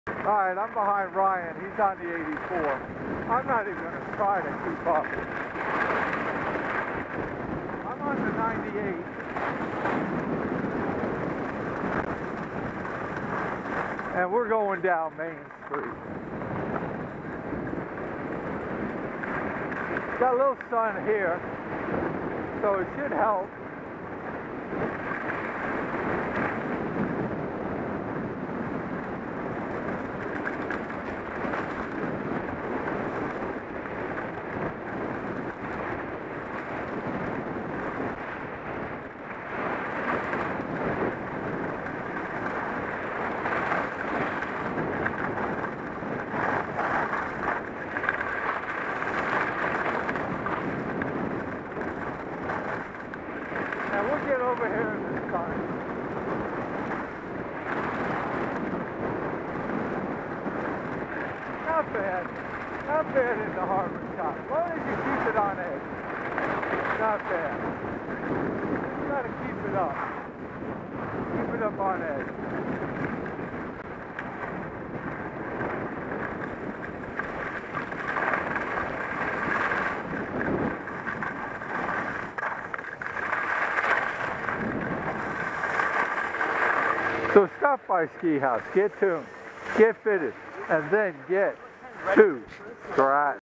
Alright, I'm behind Ryan. He's on the 84. I'm not even going to try to keep up. I'm on the 98. And we're going down Main Street. Got a little sun here, so it should help. And we'll get over here in this time. Not bad. Not bad in the harbor top. As long as you keep it on edge. Not bad. You gotta keep it up. Keep it up on edge. So stop by Ski House, get tuned, get fitted, and then get to Ryan.